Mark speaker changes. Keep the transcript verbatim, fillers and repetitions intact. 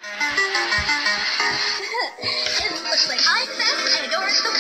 Speaker 1: It looks like I'm fast and I don't have to